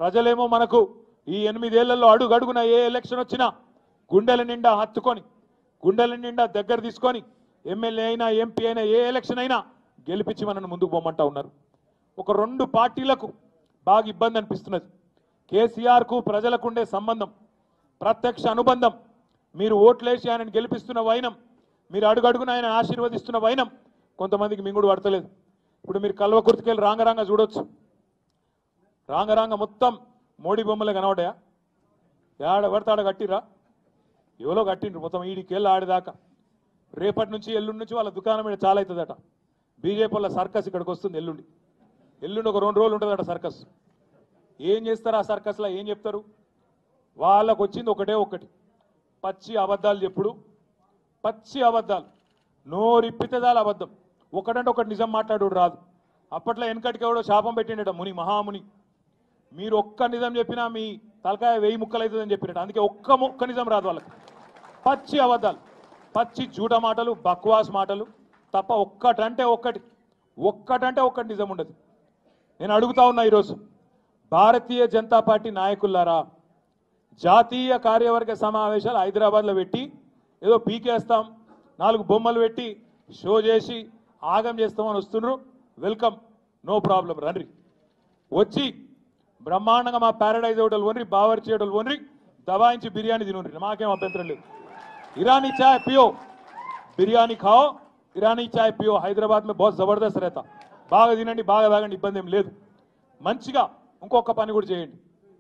ప్రజలేమో మనకు ఈ 8 ఏళ్లలో అడుగడుగున ఏ ఎలక్షన్ వచ్చినా గుండెల నిండా హత్తుకొని గుండెల నిండా దగ్గర తీసుకొని ఎమ్మెల్యే అయినా ఎంపీ అయినా ఏ ఎలక్షన్ అయినా గెలిపించి మనల్ని ముందుకు పోమంటా ఉన్నారు. ఒక 2 పార్టీలకు బాగా ఇబ్బంది అనిపిస్తున్నది. కేసీఆర్కు ప్రజలకు ఉండే సంబంధం ప్రత్యక్ష అనుబంధం. మీరు ఓట్లేసి ఆయనను గెలిపిస్తున్న వైనం, మీరు అడుగడుగున ఆయన ఆశీర్వదిస్తున్న వైనం కొంతమందికి మింగుడు పడతలేదు. ఇప్పుడు మీరు కల్వకుర్తికెళ్ళి రాంగరాంగ చూడొచ్చు. రాంగరాంగ మొత్తం మోడీ బొమ్మలే కనబడ్డాయా? ఆడ పడితే ఆడ కట్టిరా? ఎవరో కట్టిండ్రు మొత్తం ఈడికెళ్ళి ఆడేదాకా. రేపటి నుంచి ఎల్లుండి నుంచి వాళ్ళ దుకాణం మీద చాలా అవుతుందట. బీజేపీ వాళ్ళ సర్కస్ ఇక్కడికి వస్తుంది. ఎల్లుండి ఒక 2 రోజులు ఉంటుందట సర్కస్. ఏం చేస్తారు ఆ సర్కస్లో? ఏం చెప్తారు? వాళ్ళకు వచ్చింది ఒకటి పచ్చి అబద్ధాలు చెప్పుడు. పచ్చి అబద్ధాలు, నోరిప్పితే చాలు అబద్ధం. ఒకటంటే ఒకటి నిజం మాట్లాడు రాదు. అప్పట్లో వెనకటికి ఎవడో శాపం పెట్టిండట ముని, మహాముని. మీరు ఒక్క నిజం చెప్పినా మీ తలకాయ 1000 ముక్కలు అవుతుందని చెప్పినట్టు. అందుకే ఒక్క నిజం రాదు వాళ్ళకి. పచ్చి అబద్ధాలు, పచ్చి జూట మాటలు, బక్వాస్ మాటలు తప్ప ఒక్కటంటే ఒక్కటి నిజం ఉండదు. నేను అడుగుతా ఉన్నా ఈరోజు భారతీయ జనతా పార్టీ నాయకులారా, జాతీయ కార్యవర్గ సమావేశాలు హైదరాబాద్లో పెట్టి ఏదో పీకేస్తాం, 4 బొమ్మలు పెట్టి షో చేసి ఆగం చేస్తామని వస్తున్నారు. Welcome, no problem. రండి, వచ్చి బ్రహ్మాండంగా మా ప్యారడైజ్ హోటల్ వన్రి, బావర్చి హోటల్ వన్రి, దబాయించి బిర్యానీ తినుండ్రి. మాకేం అభ్యంతరం లేదు. ईरानी चाय पियो, बिरयानी खाओ, ईरानी चाय पियो. హైదరాబాద్ में बहुत जबरदस्त रहता. బాగా తినండి, బాగా తాగండి, ఇబ్బంది ఏం లేదు. మంచిగా ఇంకొక పని కూడా చేయండి.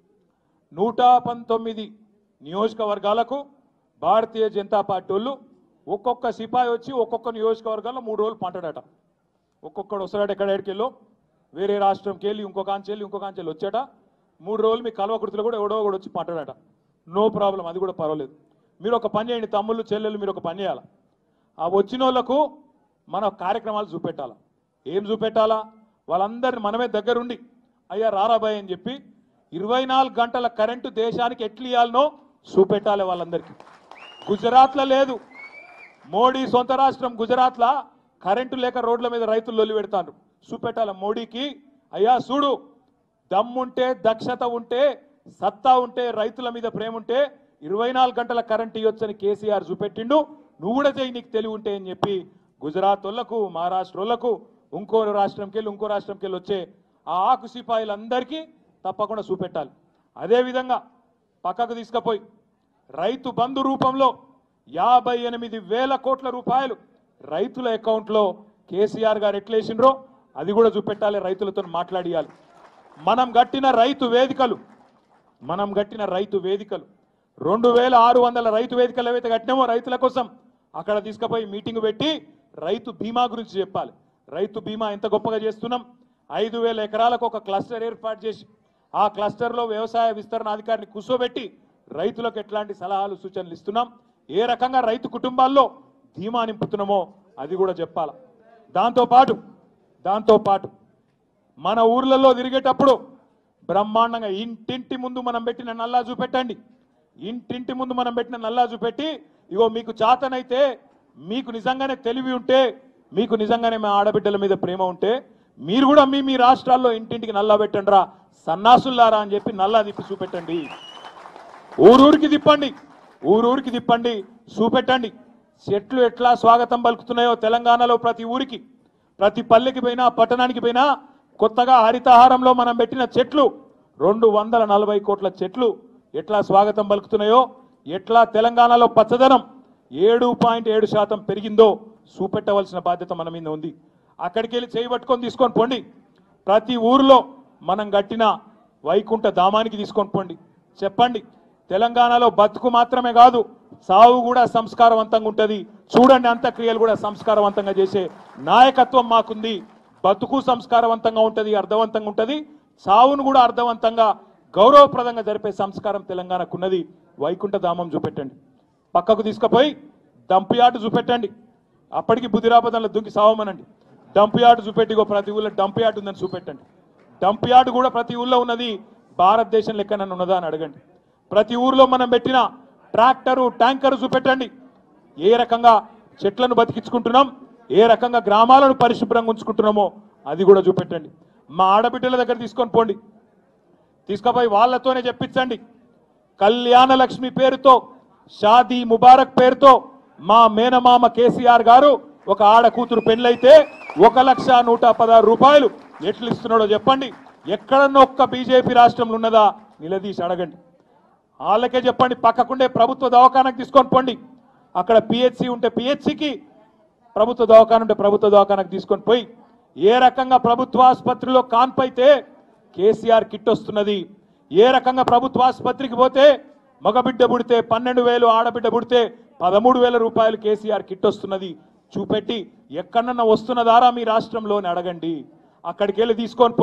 119 నియోజకవర్గాలకు భారతీయ జనతా పార్టీ వాళ్ళు ఒక్కొక్క సిపాయి వచ్చి ఒక్కొక్క నియోజకవర్గంలో 3 రోజులు పంటాడట. ఒక్కొక్కడు వస్తాడట. ఎక్కడెక్కడికెళ్ళో వేరే రాష్ట్రంకి వెళ్ళి ఇంకొక అంచెల్లి వచ్చాట. 3 రోజులు మీ కల్వకుర్తిలో కూడా ఎవడో కూడా వచ్చి పంటాడట. నో ప్రాబ్లం, అది కూడా పర్వాలేదు. మీరు ఒక పని చేయండి తమ్ముళ్ళు చెల్లెళ్ళు, మీరు ఒక పని చేయాలి. ఆ వచ్చిన వాళ్ళకు మన కార్యక్రమాలు చూపెట్టాలా. ఏం చూపెట్టాలా? వాళ్ళందరిని మనమే దగ్గరుండి అయ్యా రారాబాయ్ అని చెప్పి 24 గంటల కరెంటు దేశానికి ఎట్లు ఇవ్వాలనో చూపెట్టాలి వాళ్ళందరికీ. గుజరాత్లో లేదు, మోడీ సొంత రాష్ట్రం గుజరాత్లో కరెంటు లేక రోడ్ల మీద రైతులు లొల్లి పెడతారు. చూపెట్టాలి మోడీకి, అయ్యా చూడు, దమ్ముంటే దక్షత ఉంటే సత్తా ఉంటే రైతుల మీద ప్రేమ ఉంటే 24 గంటల కరెంట్ ఇవ్వచ్చని కేసీఆర్ చూపెట్టిండు. నువ్వు కూడా చేయి నీకు తెలివి ఉంటే అని చెప్పి గుజరాత్ వాళ్ళకు, మహారాష్ట్ర వాళ్ళకు, ఇంకో రాష్ట్రంకి వెళ్ళి వచ్చే ఆ ఆకు సిపాయిలందరికీ తప్పకుండా చూపెట్టాలి. అదేవిధంగా పక్కకు తీసుకుపోయి రైతు బంధు రూపంలో 58,000 కోట్ల రూపాయలు రైతుల అకౌంట్లో కేసీఆర్ గారు ఎట్లేసిండ్రో అది కూడా చూపెట్టాలి. రైతులతో మాట్లాడియాలి. మనం కట్టిన రైతు వేదికలు 2600 రైతు వేదికలు ఏవైతే కట్టినామో రైతుల కోసం అక్కడ తీసుకుపోయి మీటింగ్ పెట్టి రైతు బీమా గురించి చెప్పాలి. రైతు బీమా ఎంత గొప్పగా చేస్తున్నాం. 5,000 ఎకరాలకు ఒక క్లస్టర్ ఏర్పాటు చేసి ఆ క్లస్టర్లో వ్యవసాయ విస్తరణ అధికారిని కూర్చోబెట్టి రైతులకు ఎట్లాంటి సలహాలు సూచనలు ఇస్తున్నాం, ఏ రకంగా రైతు కుటుంబాల్లో ధీమా నింపుతున్నామో అది కూడా చెప్పాలి. దాంతోపాటు మన ఊర్లలో తిరిగేటప్పుడు బ్రహ్మాండంగా ఇంటింటి ముందు మనం పెట్టిన నల్లా చూపెట్టండి. ఇంటింటి ముందు మనం పెట్టిన నల్లా చూపెట్టి, ఇగో మీకు చాతనైతే, మీకు నిజంగానే తెలివి ఉంటే, మీకు నిజంగానే మా ఆడబిడ్డల మీద ప్రేమ ఉంటే మీరు కూడా మీ రాష్ట్రాల్లో ఇంటింటికి నల్లా పెట్టండి రా సన్నాసుల్లారా అని చెప్పి నల్లా తిప్పి చూపెట్టండి. ఊరూరికి తిప్పండి, చూపెట్టండి. చెట్లు ఎట్లా స్వాగతం పలుకుతున్నాయో తెలంగాణలో ప్రతి ఊరికి, ప్రతి పల్లెకి పోయినా, పట్టణానికి పోయినా కొత్తగా హరితహారంలో మనం పెట్టిన చెట్లు 240 కోట్ల చెట్లు ఎట్లా స్వాగతం పలుకుతున్నాయో, ఎట్లా తెలంగాణలో పచ్చదనం 7.7% పెరిగిందో చూపెట్టవలసిన బాధ్యత మన మీద ఉంది. అక్కడికి వెళ్ళి చేయి పట్టుకొని తీసుకొని పోండి. ప్రతి ఊరిలో మనం కట్టిన వైకుంఠ ధామానికి తీసుకొని పోండి. చెప్పండి, తెలంగాణలో బతుకు మాత్రమే కాదు, సావు కూడా సంస్కారవంతంగా ఉంటుంది. చూడండి, అంత్యక్రియలు కూడా సంస్కారవంతంగా చేసే నాయకత్వం మాకుంది. బతుకు సంస్కారవంతంగా ఉంటుంది, అర్థవంతంగా ఉంటుంది. సావును కూడా అర్థవంతంగా గౌరవప్రదంగా జరిపే సంస్కారం తెలంగాణకున్నది. వైకుంఠ ధామం చూపెట్టండి. పక్కకు తీసుకుపోయి డంప్ యార్డ్ చూపెట్టండి. అప్పటికి బుద్ధిరాపదంలో దుంకి సావమనండి. డంప్ యార్డ్ చూపెట్టి, ప్రతి ఊళ్ళో డంప్ యార్డ్ ఉందని చూపెట్టండి. డంప్ యార్డ్ కూడా ప్రతి ఊళ్ళో ఉన్నది, భారతదేశం లెక్కన ఉన్నదా అని అడగండి. ప్రతి ఊరిలో మనం పెట్టిన ట్రాక్టరు, ట్యాంకరు చూపెట్టండి. ఏ రకంగా చెట్లను బతికించుకుంటున్నాం, ఏ రకంగా గ్రామాలను పరిశుభ్రంగా ఉంచుకుంటున్నామో అది కూడా చూపెట్టండి. మా ఆడబిడ్డల దగ్గర తీసుకొని పోండి. తీసుకుపోయి వాళ్ళతోనే చెప్పించండి. కళ్యాణ లక్ష్మి పేరుతో, షాదీ ముబారక్ పేరుతో మా మేనమామ కేసీఆర్ గారు ఒక ఆడ కూతురు పెళ్ళైతే 1,116 రూపాయలు ఎట్లు ఇస్తున్నాడో చెప్పండి. ఎక్కడన్నా ఒక్క బీజేపీ రాష్ట్రంలో ఉన్నదా నిలదీసి అడగండి. వాళ్ళకే చెప్పండి, పక్కకుండే ప్రభుత్వ దవాఖానకు తీసుకొని పోండి. అక్కడ పిహెచ్సి ఉంటే పిహెచ్సికి, ప్రభుత్వ దవాఖాన ఉంటే ప్రభుత్వ దవాఖానకు తీసుకొని పోయి ఏ రకంగా ప్రభుత్వ ఆసుపత్రిలో కాన్పైతే కేసీఆర్ కిట్ వస్తున్నది, ఏ రకంగా ప్రభుత్వ ఆసుపత్రికి పోతే మగబిడ్డ పుడితే 12,000, ఆడబిడ్డ పుడితే 13,000 రూపాయలు కేసీఆర్ కిట్ వస్తున్నది చూపెట్టి ఎక్కడన్నా వస్తున్నదారా మీ రాష్ట్రంలోని అడగండి. అక్కడికి వెళ్ళి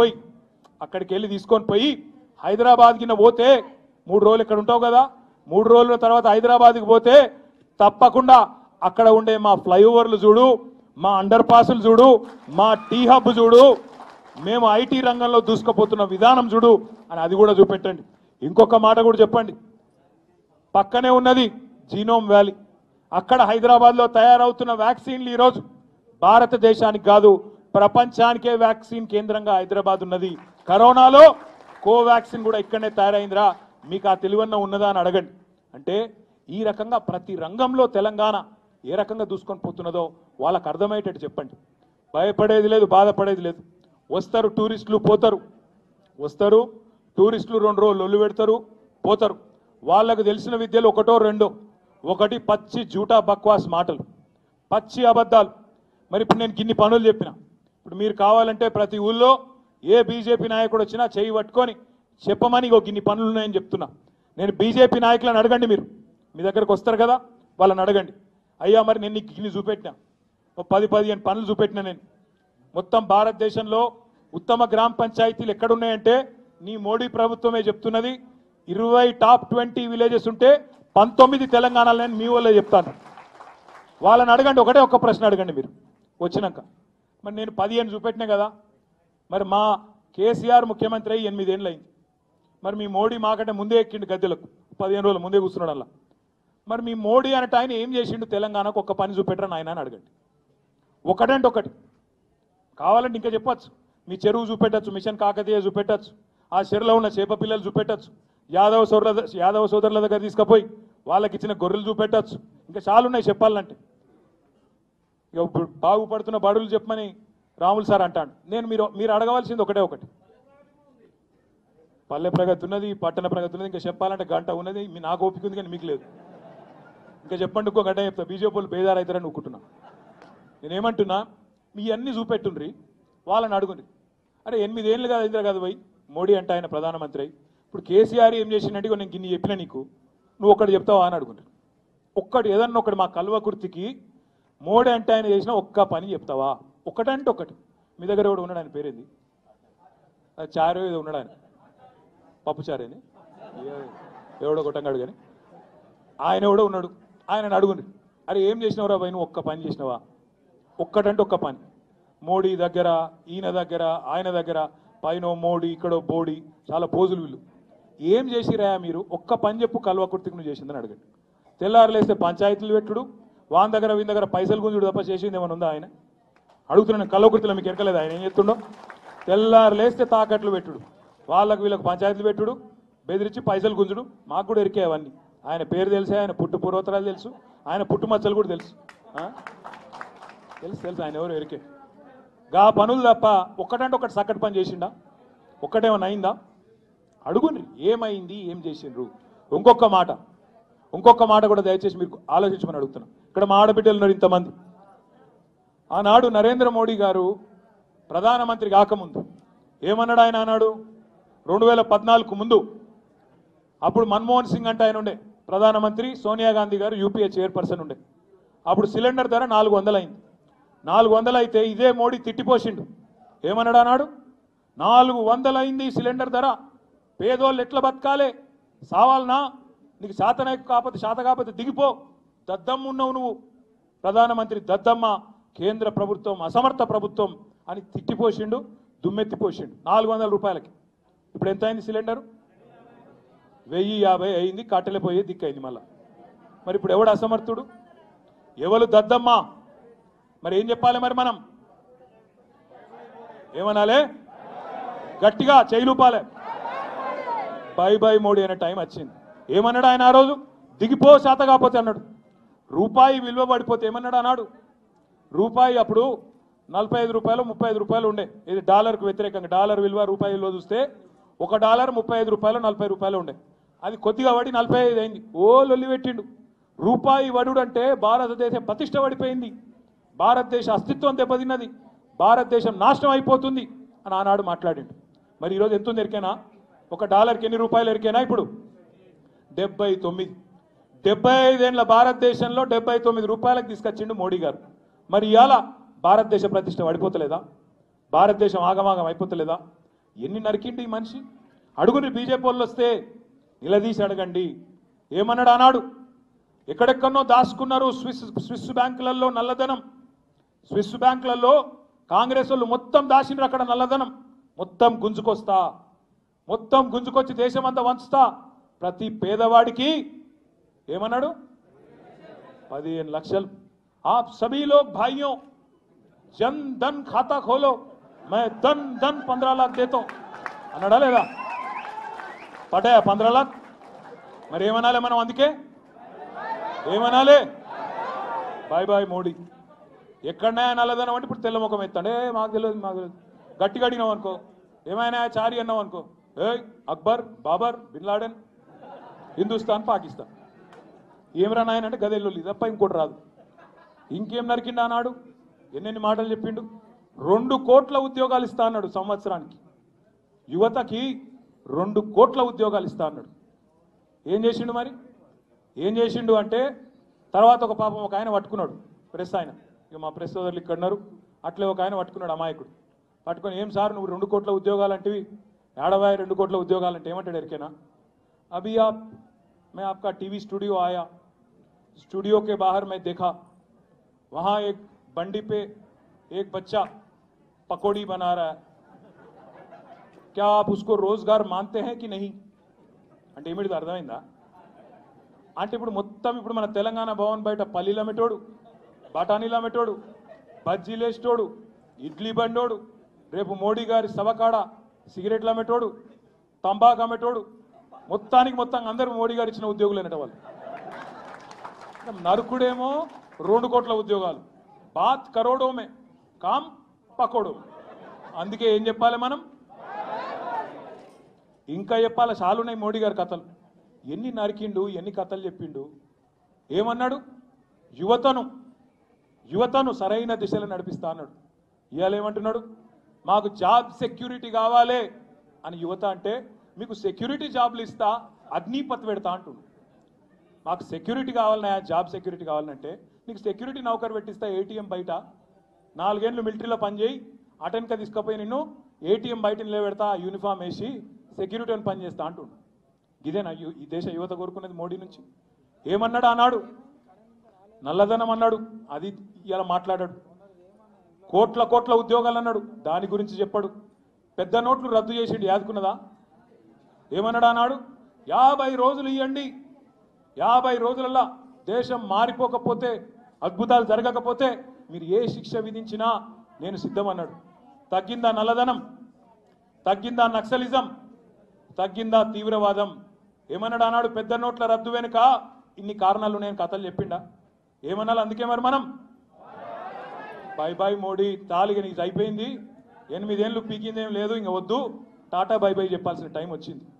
తీసుకొని పోయి హైదరాబాద్కి పోతే 3 రోజులు ఇక్కడ ఉంటావు కదా, 3 రోజుల తర్వాత హైదరాబాద్కి పోతే తప్పకుండా అక్కడ ఉండే మా ఫ్లైఓవర్లు చూడు, మా అండర్ పాసులు చూడు, మా టీ హబ్ చూడు, మేము ఐటీ రంగంలో దూసుకుపోతున్న విధానం చూడు అని అది కూడా చూపెట్టండి. ఇంకొక మాట కూడా చెప్పండి, పక్కనే ఉన్నది జీనోమ్ వ్యాలీ. అక్కడ హైదరాబాద్లో తయారవుతున్న వ్యాక్సిన్లు ఈరోజు భారతదేశానికి కాదు ప్రపంచానికే వ్యాక్సిన్ కేంద్రంగా హైదరాబాద్ ఉన్నది. కరోనాలో కోవాక్సిన్ కూడా ఇక్కడనే తయారైందిరా, మీకు ఆ తెలివన్న ఉన్నదా అని అడగండి. అంటే ఈ రకంగా ప్రతి రంగంలో తెలంగాణ ఏ రకంగా దూసుకొని పోతున్నదో వాళ్ళకు అర్థమయ్యేటట్టు చెప్పండి. భయపడేది లేదు, బాధపడేది లేదు. వస్తారు టూరిస్టులు, పోతారు. వస్తారు టూరిస్టులు 2 రోజులు లొల్లు పెడతారు, పోతారు. వాళ్ళకు తెలిసిన విద్యలు ఒకటో రెండో, ఒకటి పచ్చి జూటా బక్వాస్ మాటలు, పచ్చి అబద్ధాలు. మరి ఇప్పుడు నేను గిన్ని పనులు చెప్పిన, ఇప్పుడు మీరు కావాలంటే ప్రతి ఊళ్ళో ఏ బీజేపీ నాయకుడు వచ్చినా చేయి పట్టుకొని చెప్పమని గిన్ని పనులు ఉన్నాయని చెప్తున్నా. నేను బీజేపీ నాయకులను అడగండి, మీరు మీ దగ్గరకు వస్తారు కదా వాళ్ళని అడగండి. అయ్యా మరి నేను నీకు గిన్ని చూపెట్టినా, 10-15 పనులు చూపెట్టినా. నేను మొత్తం భారతదేశంలో ఉత్తమ గ్రామ పంచాయతీలు ఎక్కడున్నాయంటే నీ మోడీ ప్రభుత్వమే చెప్తున్నది. 20 టాప్ 20 విలేజెస్ ఉంటే 19 తెలంగాణలో మీ వాళ్ళే చెప్తాను. వాళ్ళని అడగండి, ఒకటే ఒక్క ప్రశ్న అడగండి మీరు వచ్చినాక. మరి నేను 15 చూపెట్టినా కదా, మరి మా కేసీఆర్ ముఖ్యమంత్రి అయ్యి 8 ఏళ్ళు అయింది. మరి మీ మోడీ మాకంటే ముందే ఎక్కిండు గద్దెలకు, 15 రోజులు ముందే కూర్చున్నాడు అలా. మరి మీ మోడీ అంటే ఆయన ఏం చేసిండు తెలంగాణకు, ఒక్క పని చూపెట్టరా ఆయన అని అడగండి. ఒకటంటే ఒకటి కావాలంటే ఇంకా చెప్పచ్చు. మీ చెరువు చూపెట్టచ్చు, మిషన్ కాకతీయ చూపెట్టచ్చు, ఆ చెరువులో ఉన్న చేప పిల్లలు చూపెట్టచ్చు, యాదవ సోదరుల దగ్గర తీసుకుపోయి వాళ్ళకి ఇచ్చిన గొర్రెలు చూపెట్టచ్చు, ఇంకా చాలా ఉన్నాయి చెప్పాలంటే. ఇక ఇప్పుడు బాగుపడుతున్న బడులు చెప్పమని రాములు సార్ అంటాడు. నేను మీరు అడగవలసింది ఒకటే ఒకటి, పల్లె ప్రగతి ఉన్నది, పట్టణ ప్రగతి ఉన్నది, ఇంకా చెప్పాలంటే గంట ఉన్నది. నాకు ఓపిక ఉంది కానీ మీకు లేదు. ఇంకా చెప్పండి, ఇంకో గంట చెప్తా. బీజేపీ వాళ్ళు బేదారు అవుతారని అనుకుంటున్నా. నేనేమంటున్నా, మీ అన్ని చూపెట్టుండ్రి, వాళ్ళని అడుగుండ్రి. అరే 8 ఏళ్ళు కాదు అయిందిరా కాదు పోయి మోడీ అంటే ఆయన ప్రధానమంత్రి. ఇప్పుడు కేసీఆర్ ఏం చేసిందంటే నేను గిన్ని చెప్పినా నీకు, నువ్వు ఒకటి చెప్తావా అని అడుగుండ్రి. ఒక్కటి ఏదన్నా ఒకటి మా కల్వకుర్తికి మోడీ అంటే ఆయన చేసిన ఒక్క పని చెప్తావా? ఒకటంటే ఒకటి. మీ దగ్గర ఎవడు ఉన్నాడు, ఆయన పేరేంది, చారు ఏదో ఉన్నాడు, ఆయన పప్పు చారేని ఎవడో కొట్టంగాడు కానీ ఆయన ఎవడో ఉన్నాడు, ఆయన అడుగుండ్రి. అరే ఏం చేసినవరా పోయి నువ్వు, ఒక్క పని చేసినవా? ఒక్కటంటే ఒక్క పని. మోడీ దగ్గర, ఈయన దగ్గర, ఆయన దగ్గర పైన మోడీ, ఇక్కడో బోడీ, చాలా పోజులు వీళ్ళు. ఏం చేసిరా మీరు? ఒక్క పని చెప్పు కల్వకుర్తికి నువ్వు చేసిందని అడగండి. తెల్లారులేస్తే పంచాయతీలు పెట్టుడు, వాని దగ్గర వీని దగ్గర పైసలు గుంజుడు తప్ప చేసింది ఏమైనా ఉందా? ఆయన అడుగుతున్నాను. కల్వకుర్తిలో మీకు ఎక్కలేదు ఆయన ఏం చేస్తుండో? తెల్లారులేస్తే తాకట్లు పెట్టుడు, వాళ్ళకు వీళ్ళకి పంచాయతీలు పెట్టుడు, బెదిరించి పైసలు గుంజుడు. మాకు కూడా ఎరికే అవన్నీ. ఆయన పేరు తెలిసే, ఆయన పుట్టు పూర్వోత్తరాలు తెలుసు, ఆయన పుట్టుమచ్చలు కూడా తెలుసు తెలుసు ఆయన ఎవరు ఎరికే. గా పనులు తప్ప ఒక్కటంటే ఒకటి చక్కటి పని చేసిండా? ఒక్కటేమన్నా అయిందా? అడుగుండ్రి ఏమైంది, ఏం చేసిండ్రు. ఇంకొక మాట కూడా దయచేసి మీరు ఆలోచించమని అడుగుతున్నా. ఇక్కడ మా ఆడబిడ్డలు ఉన్నారు ఇంతమంది. ఆనాడు నరేంద్ర మోడీ గారు ప్రధానమంత్రి కాకముందు ఏమన్నాడు ఆయన? అన్నాడు 2014 ముందు, అప్పుడు మన్మోహన్ సింగ్ అంటే ఆయన ఉండే ప్రధానమంత్రి, సోనియా గాంధీ గారు యూపీఏ చైర్పర్సన్ ఉండే. అప్పుడు సిలిండర్ ధర 400 అయింది. 400 అయితే ఇదే మోడీ తిట్టిపోసిండు. ఏమన్నాడు? అన్నాడు 400 అయింది సిలిండర్ ధర, పేదోళ్ళు ఎట్లా బతకాలే, సావాలనా, నీకు శాత కాకపోతే దిగిపో, దద్దమ్మ ఉన్నావు నువ్వు, ప్రధానమంత్రి దద్దమ్మ, కేంద్ర ప్రభుత్వం అసమర్థ ప్రభుత్వం అని తిట్టిపోసిండు, దుమ్మెత్తిపోసిండు. 400 రూపాయలకి. ఇప్పుడు ఎంత అయింది సిలిండరు? 1050 అయింది. కట్టెలిపోయే దిక్కైంది మళ్ళా. మరి ఇప్పుడు ఎవడు అసమర్థుడు, ఎవరు దద్దమ్మ? మరి ఏం చెప్పాలి? మరి మనం ఏమనాలే? గట్టిగా చేయలూపాలే. బై బై మోడీ అనే టైం వచ్చింది. ఏమన్నాడు ఆయన ఆ రోజు? దిగిపో శాత కాకపోతే అన్నాడు. రూపాయి విలువ పడిపోతే ఏమన్నాడు అన్నాడు? రూపాయి అప్పుడు 45 రూపాయలు 35 రూపాయలు ఉండే. ఇది డాలర్కు వ్యతిరేకంగా. డాలర్ విలువ రూపాయి విలువ చూస్తే $1 35 రూపాయలు 40 రూపాయలు ఉండే. అది కొద్దిగా పడి 45 అయింది. ఓ లొల్లి పెట్టిండు. రూపాయి వడుడు అంటే భారతదేశం ప్రతిష్ట పడిపోయింది, భారతదేశ అస్తిత్వం దెబ్బతిన్నది, భారతదేశం నాశనం అయిపోతుంది అని ఆనాడు మాట్లాడిండు. మరి ఈరోజు ఎంత ఉంది ఎరికేనా? $1కి ఎన్ని రూపాయలు ఎరికేనా? ఇప్పుడు 79. 75 ఏళ్ల భారతదేశంలో 79 రూపాయలకు తీసుకొచ్చిండు మోడీ గారు. మరి ఇవాళ భారతదేశ ప్రతిష్ట పడిపోతలేదా? భారతదేశం ఆగమాగం అయిపోతలేదా? ఎన్ని నరికిండి ఈ మనిషి? అడుగుని బీజేపీ వాళ్ళు వస్తే నిలదీసి అడగండి. ఏమన్నాడు అన్నాడు? ఎక్కడెక్కడో దాచుకున్నారు స్విస్ బ్యాంకులలో నల్లధనం. స్విస్ బ్యాంకులలో కాంగ్రెస్ వాళ్ళు మొత్తం దాచిండ్రు. అక్కడ నల్లధనం మొత్తం గుంజుకొచ్చి దేశమంతా వంచుతా. ప్రతి పేదవాడికి ఏమన్నాడు? 15 లక్షలు. आप सभी लोग भाइयों जन धन खाता खोलो, मैं धन 15 लाख देता हूं అన్నాడా లేదా? పడ్డాయా 15 లాక్? మరి ఏమనాలి మనం? అందుకే ఏమనాలి? Bye bye Modi. ఎక్కడన్నా నల్లదనం అంటే ఇప్పుడు తెల్లముఖం ఎత్తాడే, మాకు తెలియదు. గట్టిగా అడిగినావు అనుకో, ఏమైనా చారి అన్నావు అనుకో, అక్బర్, బాబర్, బిన్ లాడెన్, హిందుస్థాన్, పాకిస్తాన్. ఏమిరా నాయన అంటే గదేళ్ళు తప్ప ఇంకోటి రాదు. ఇంకేం నరికిండా అన్నాడు? ఎన్నెన్ని మాటలు చెప్పిండు. 2 కోట్ల ఉద్యోగాలు ఇస్తా అన్నాడు సంవత్సరానికి. యువతకి 2 కోట్ల ఉద్యోగాలు ఇస్తా అన్నాడు. ఏం చేసిండు మరి? ఏం చేసిండు అంటే తర్వాత ఒక పాపం ఒక ఆయన పట్టుకున్నాడు, ప్రెస్ ఆయన. ఇక మా ప్రెస్ సోదరులు ఇక్కడ ఉన్నారు. అట్లే ఒక ఆయన పట్టుకున్నాడు, అమాయకుడు. పట్టుకొని, ఏం సార్ నువ్వు 2 కోట్ల ఉద్యోగాలు అంటివి, ఏడవాయి 2 కోట్ల ఉద్యోగాలు అంటే ఏమంటాడు ఎరికేనా? అభి मैं आपका टीवी स्टूडियो आया, स्टूडियो के बाहर मैं देखा, वहां एक बंडी पे एक बच्चा पकौड़ी बना रहा है, क्या आप उसको रोजगार मानते हैं कि नहीं అంటే ఏమిటి అర్థమైందా? అంటే ఇప్పుడు మొత్తం ఇప్పుడు మన తెలంగాణ భవన్ బయట పల్లీలు అమ్మేటోడు, బఠానీలు అమ్మేటోడు, బజ్జీలు వేసేటోడు, ఇడ్లీ బండోడు, రేపు మోడీ గారి సభకాడ సిగరెట్లు అమ్మేటోడు, తంబాకు అమ్మేటోడు, మొత్తం అందరూ మోడీ గారు ఇచ్చిన ఉద్యోగులు అనేట వాళ్ళు. నరుకుడేమో 2 కోట్ల ఉద్యోగాలు, బాత్ కరోడోమే కామ్ పకోడో. అందుకే ఏం చెప్పాలి మనం? ఇంకా చెప్పాలి, చాలున్నాయి మోడీ గారి కథలు. ఎన్ని నరికిండు, ఎన్ని కథలు చెప్పిండు. ఏమన్నాడు? యువతను సరైన దిశలో నడిపిస్తా అన్నాడు. ఇవాళ ఏమంటున్నాడు? మాకు జాబ్ సెక్యూరిటీ కావాలి అని. యువత అంటే మీకు సెక్యూరిటీ జాబ్లు ఇస్తా, అగ్నిపత్ పెడతా అంటుండు. మాకు సెక్యూరిటీ కావాలన్నా, జాబ్ సెక్యూరిటీ కావాలంటే నీకు సెక్యూరిటీ నౌకర్ పెట్టిస్తా. ఏటీఎం బయట 4 ఏళ్ళు మిలిటరీలో పనిచేయి, అటెన్క తీసుకుపోయి నిన్ను ఏటీఎం బయట నిలబెడతా, యూనిఫామ్ వేసి సెక్యూరిటీ అని పనిచేస్తా అంటుండు. ఇదేనా ఈ దేశ యువత కోరుకునేది మోడీ నుంచి? ఏమన్నాడు అన్నాడు? నల్లధనం అన్నాడు, అది ఇలా మాట్లాడాడు. కోట్ల ఉద్యోగాలు అన్నాడు, దాని గురించి చెప్పాడు. పెద్ద నోట్లు రద్దు చేసిండు, యాదుకున్నదా? ఏమన్నాడు అన్నాడు? 50 రోజులు ఇవ్వండి, 50 రోజులల్లా దేశం మారిపోకపోతే, అద్భుతాలు జరగకపోతే మీరు ఏ శిక్ష విధించినా నేను సిద్ధమన్నాడు. తగ్గిందా నల్లధనం? తగ్గిందా నక్సలిజం? తగ్గిందా తీవ్రవాదం? ఏమన్నాడు అన్నాడు? పెద్ద నోట్ల రద్దు వెనుక ఇన్ని కారణాలు నేను కథలు చెప్పిండా? ఏమన్నాడు? అందుకే మరి మనం బై బై మోడీ, తాలిగా నీకు అయిపోయింది, 8 ఏళ్ళు పీకిందేం లేదు, ఇంక వద్దు, టాటా బై బై చెప్పాల్సిన టైం వచ్చింది.